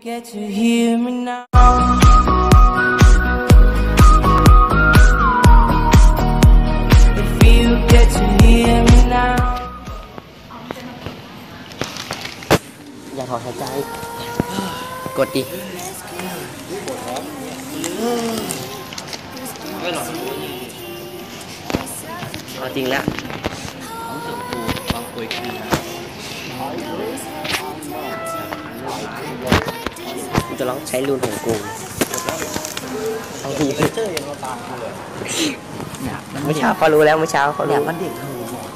get to hear me now. If you get to hear me now. อย่าถอดหายใจกดดิเอาจริงแล้วกูจะลองใช้รูนของกูเอาทีเมื่อเช้าเขารู้แล้วเมื่อเช้าเขารู้มันเด็กเธอ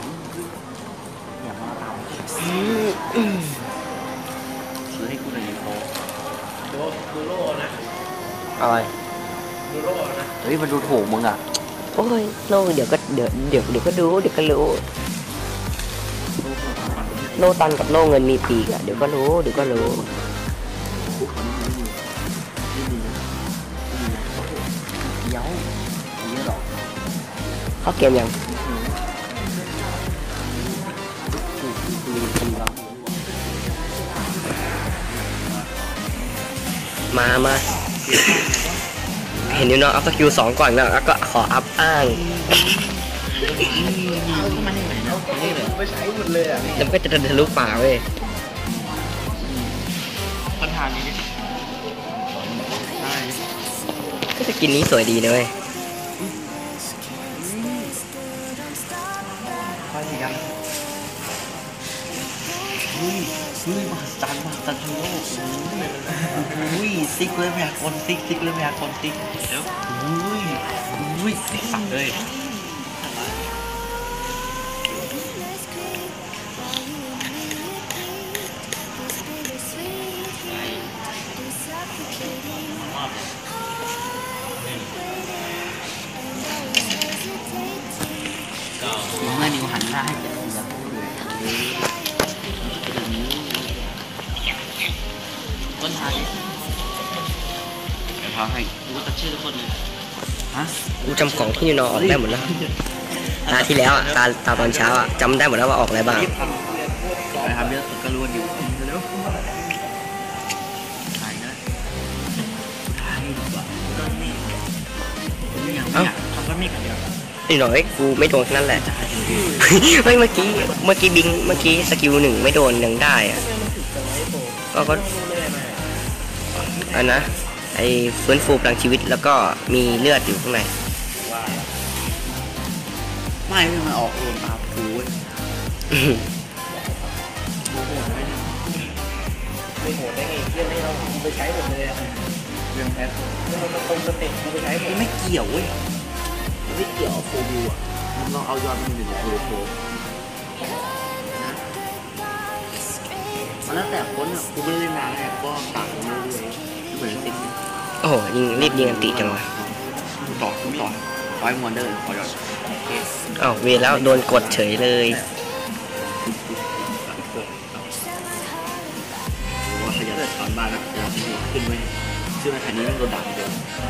ซื้อให้กูหน่อยดิโค้ดูโล่นะอะไรดูโล่นะเฮ้ยมันดูถูกมึงอ่ะโอ้ยโล่เดี๋ยวก็ดูเดี๋ยวก็รู้โล่ตันกับโล่เงินมีปีกอ่ะเดี๋ยวก็รู้เข้าเกมยังมาเห็นนิวน้องอัพสกิล2ก่อนแล้วก็ขออัพอ้างไม่ใช้หมดเลยอ่ะแล้วก็จะทะลุป่าเว้ยปัญหานี้ก็จะกินนี้สวยดีนะเว้ยมหัศจรรย์ทั้งโลกซิกเลยแม่คนซิกเลยแม่คนซิกแล้วซิกสักเลยเมื่อนิวหันหน้าให้จะต้นทางเดี๋ยวพาให้กูตัดชื่อทุกคนเลยฮะกูจำของที่นิวนอออกได้หมดแล้วตาที่แล้วอ่ะตาตอนเช้าอ่ะจำได้หมดแล้วว่าออกอะไรบ้างนะครับเยอะสุดก็รู้อยู่เร็วถ่ายนะถ่ายดีกว่าเอ้าทำก็ไม่กันเดียวนี่หน่อยกูไม่โดนนั่นแหละเฮ้ยเมื่อกี้บิงเมื่อกี้สกิล1ไม่โดนยังได้อ่ะก็อันนะไอ้ฟื้นฟูพลังชีวิตแล้วก็มีเลือดอยู่ข้างในไม่มันออกโดนตาฟูไม่โหดได้ไงเพื่อนให้เราไปใช้หมดเลยเรื่องแพ้มันตรงสเต็ปไปใช้หมดไม่เกี่ยวเว้ยไม่เกี่ยวโฟบูอ่ะมันต้องเอายอดมันอยู่ในโฟมันแล้วแต่คนอ่ะกูไม่เล่นนานแล้วก็ต่างกันเรื่อยๆเหมือนติดโอ้โหรีบยิงอันติจังวะต่อร้อยมอนเดอร์ขอยอดอ้าวเวรแล้วโดนกดเฉยเลยว่าขยันถอนบ้านแล้วจะขึ้นไหมชื่อว่าคันนี้มันโดนดับเดียว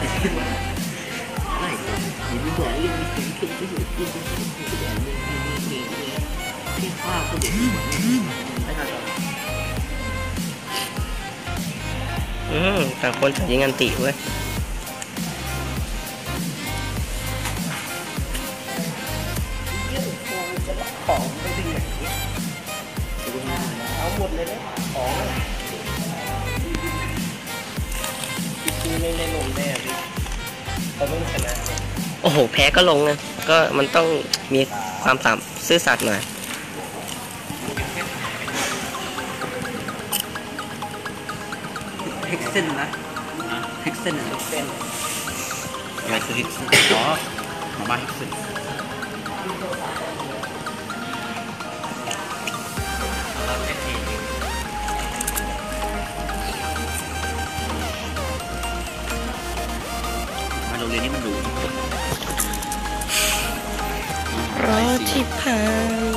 ไม่มีตัวเรื่องมีสิ่งขึ้นที่อยู่ที่ที่ข้าวก็เด็กไม่ทันต่างคนต่างยิงอันติเว้ยของไปดึงไหนเอาหมดเลยนะของคือในหนุ่มแน่พี่เขาไม่ชนะโอ้โหแพ้ก็ลงนะก็มันต้องมีความซื่อสัตย์หน่อยเฮกเซนนะเฮกเซนอะไรคือเฮกเซนอ๋อมาบ้าเฮกเซนมาโรงเรียนนี้มันดูรอที่ผ่าน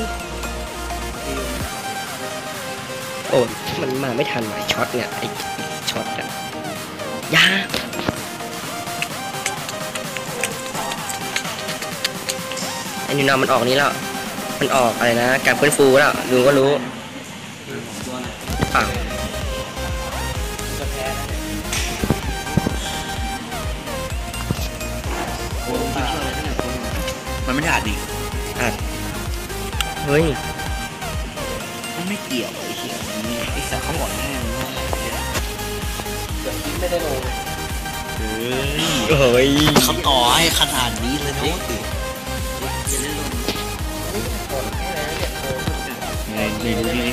โอ้มันมาไม่ทันหมายช็อตเนี่ยไอช็อตอะยาอันนี้น้ำมันออกนี้แล้วมันออกอะไรนะการฟื้นฟูแล้วดูก็รู้เปล่ามันไม่ได้อัดดิอัดเฮ้ยมันไม่เกี่ยวไอ้เหี้ยไอ้สัตว์เขาบอกแน่เลยว่าไม่ได้ลงเฮ้ยเขาต่อให้ขนาดนี้เลยนะนี่ดูนี่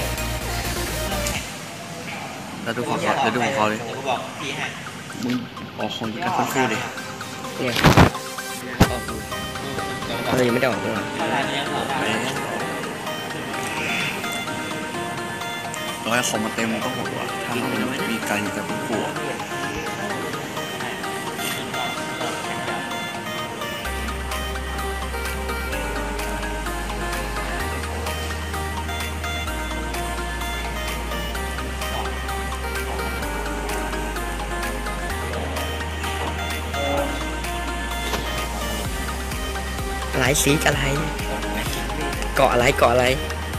แล้วดูของเขาแล้วดูของเขาเลยมึงออกของกันทั้งคู่เลยเนี่ยยังไม่ได้ออกเลยร้อยของมาเต็มก็โหดว่ะถ้ามันมีการอยู่กับทั้งคู่อะไรสีอะไรเกาะอะไรเกาะอะไร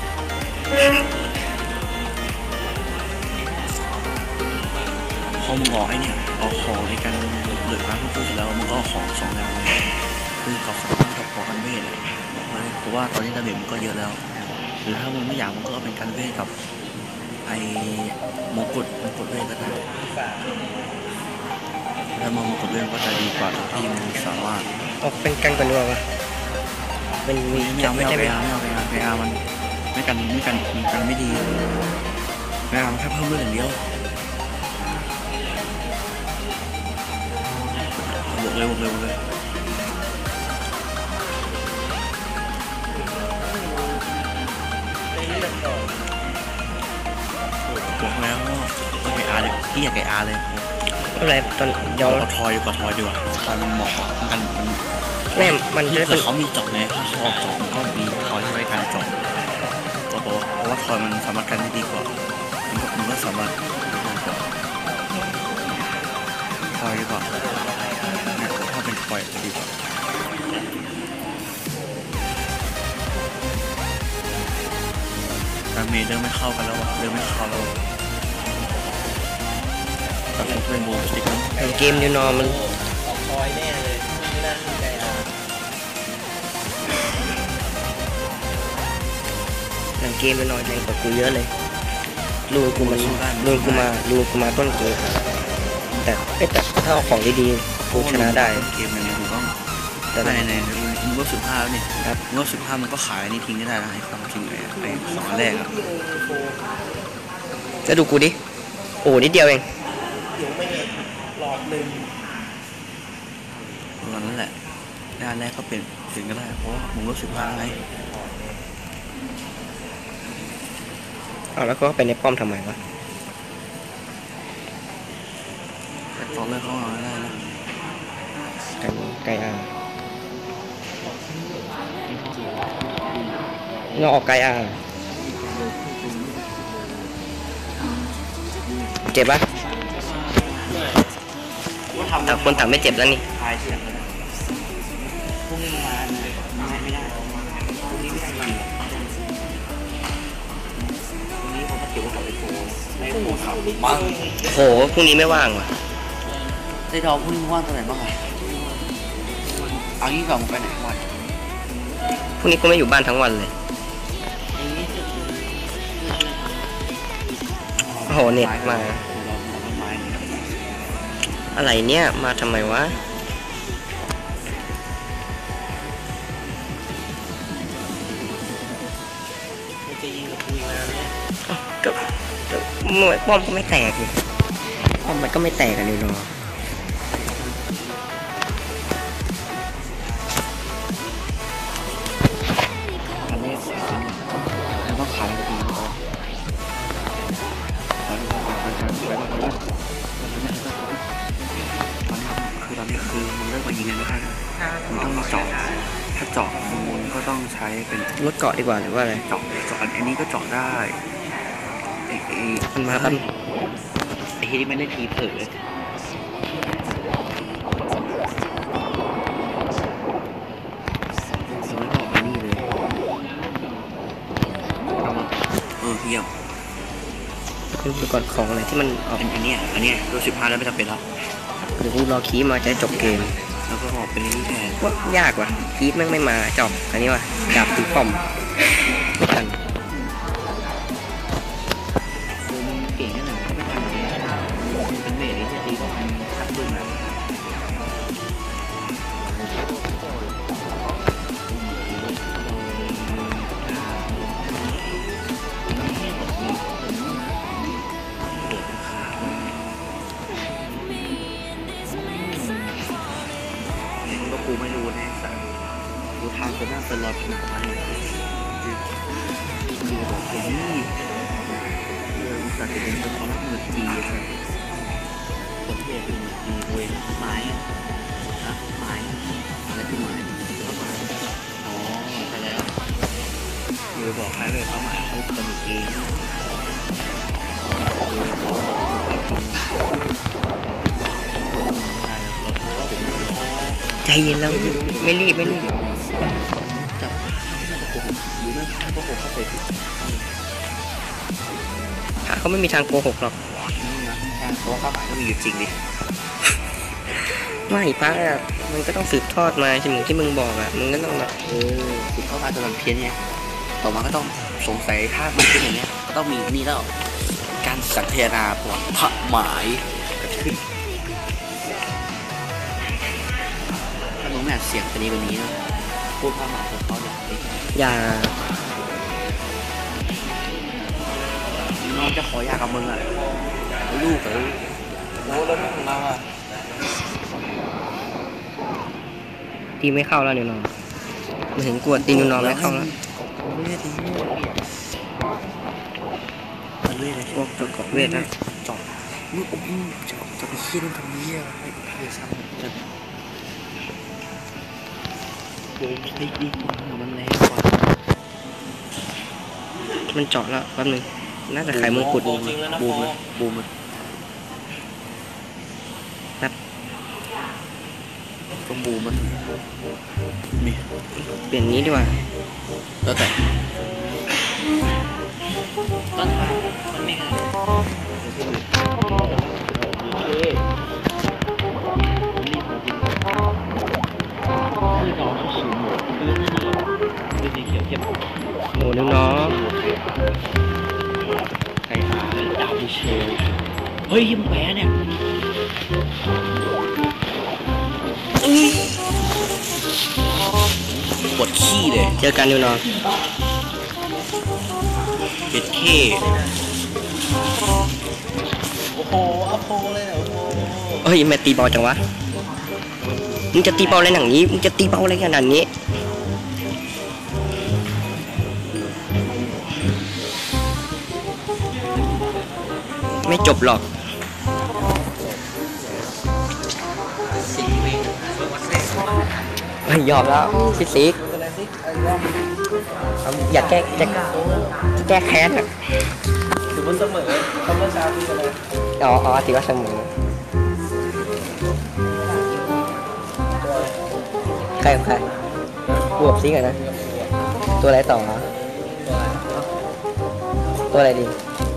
พอมึงออกไอ้เนี่ยออกของในการเหลือร้านทุกๆแล้วมึงก็เอาของ2อย่างคือกับสามกับของกันเวทเพราะว่าตอนนี้ระเบียบมันก็เยอะแล้วหรือถ้ามึงไม่อยากมึงก็เอาเป็นกันเวทกับไอ้มงกุฎเวทก็ได้ถ้ามงกุฎเวทก็จะดีกว่าที่มึงสามารถออกเป็นกันก่อนดีกว่าเป็นไม่เอามันไม่กันไม่ดีไม่เอาแค่เพิ่มเลือดอย่างเดียวบวกเลยบอกแล้วต้องไปอาร์เลยที่อยากไปอาร์เลยอะไรตอนย้อนทอยดีกว่าทอยมันเหมาะกันแม่มันคือเขามีจบไงเขาออกจบมันก็มีทอยที่ไว้การจบตัวเพราะว่าทอยมันสามารถกันได้ดีกว่ามันก็สามารถทอยดีกว่าถ้าเป็นทอยจะดีกว่าการเมย์เดินไม่เข้ากันแล้วตัดสินเป็นบูมสติ๊กเกมนิวนอร์มันทอยแน่เลยไม่น่าสนใจเกมนิวนอร์แรงกว่ากูเยอะเลยลูกกูมาต้นเกมแต่ถ้าเอาของดีๆกูชนะได้เกมนี้กูต้องแต่ในมึงก็15แล้วนี่ครับมึงก็15มันก็ขายนี่ทิ้งได้นะไอ้ของทิ้งไอ้2อันแรกจะดูกูดิโอ้นิดเดียวเองหลอดหนึ่งนั่นแหละด้านแรกก็เป็นถึงก็ได้เพราะมึงก็15ไงแล้วก็เป็นในป้อมทำไมวะแต่ตอนแรกเขาเอาได้นะไก่เราออกไก่เจ็บปะแต่คนต่างไม่เจ็บแล้วนี่พวกนี้มาไม่ได้พวกนี้ไม่ได้มาพวกนี้เขาเกี่ยวกับไอ้โฟไม่โฟขับบ้างโหพรุ่งนี้ไม่ว่างว่ะได้ดอกพรุ่งนี้ว่างตอนไหนบ้างไงเอางี้ก่อนมึงไปไหนวันพรุ่งนี้กูไม่อยู่บ้านทั้งวันเลยโอ้โหเน็ตมาอะไรเนี่ยมาทำไมวะก็ป้อมก็ไม่แตกเลยป้อมมันก็ไม่แตกกันเลยเนาะอันนี้แล้วก็ขายดีคือตอนนี้คือมึงเลิกมายิงกันไม่ได้มึงต้องเจาะถ้าเจาะมึงก็ต้องใช้เป็นรถเกาะดีกว่าหรือว่าอะไรเจาะอันนี้ก็เจาะได้มันมาปั้นไอ้ที่ไม่ได้ทีเผลอเยี่ยมคือก่อนของอะไรที่มันอันนี้ตัว15แล้วไม่จำเป็นแล้วเดี๋ยวกูรอคีมาจะจบเกมแล้วก็ออกเป็นนี่แทนว่ายากว่ะพีทแม่งไม่มาจอบอันนี้ว่ะดาบถือป้อมไม่ทันคือมึงเก่งแค่ไหนก็ไม่ทันหรอกมึงเป็นเมจที่จะตีกับมันทัดดึงแบบก็กูไม่รู้แน่สัสกูทำจนน่าเป็นรอยผิวมาเลยกูบอกเฮ้ยอุตส่าห์จะเป็นเขารับมือจีสัสคนที่เป็นมือจีเว้ยไม้นะไม้อะไรคือไม้อ๋อใช่แล้วมือบอกใครเลยเขาหมายเขาเป็นมือจีใจเย็นแล้วไม่รีบไม่รีบจับหรือไม่ก็คงเข้าไปผิดถ้าเขาไม่มีทางโกหกหรอกนะเพราะข้าวหมายก็มีอยู่จริงดิไม่ป้าอะมันก็ต้องสืบทอดมาใช่ไหมที่มึงบอกอ่ะมึงก็ต้องแบบคือเข้ามาจนมันเพี้ยนไงต่อมาก็ต้องสงสัยถ้ามันเป็นอย่างเนี้ยก็ต้องมีนี่แล้วการสังเกตนาปวดพระหมายเกิดขึ้นถ้ามึงไม่อาจเสียงตัวนี้วันนี้นะพูดพระหมายของเขาอย่างนี้อย่าน้องจะขออยากกับมึงอ่ะลูกกับลูกโอ้แล้วมึงมาอ่ะตีไม่เข้าแล้วนิวนอนมาถึงกวดตีนิวนอนไม่เข้าแล้วเลือดดีเลือดเลยพวกตัวกอบเวทนะจอดมึงจะไปขี้เล่นทำนี้อ่ะไอ้ซ้ำจะโดนใช้ดีกว่ามันแรงกว่ามันเจาะแล้วแป๊บนึงน่าจะขายมงกุฎบูมเลยบูมเลยต้องบูมมันมีเปลี่ยนนี้ดีกว่าแล้วแต่ต้นทางมันไม่ง่ายโอ้นิวน้องใครหาดาวเชลเฮ้ยยิ้มแหวนเนี่ยปวดขี้เลยเจอกันนิวนอนเป็ดเข้โอ้โหอัพโพเลยเนี่ยโอ้โหเฮ้ยแม่ตีเบาจังวะมึงจะตีเบาอะไรหนังนี้มึงจะตีเบาอะไรขนาดนี้ไม่จบหรอกเฮ้ยยอมแล้วฟิสิกส์อยากแก้แค้นอ่ะถือว่าเสมอคำว่าเช้าที่อะไรอ๋อถือว่าเสมอใครกับใครบวกซิกันนะ ตัวอะไรต่อตัวอะไรดี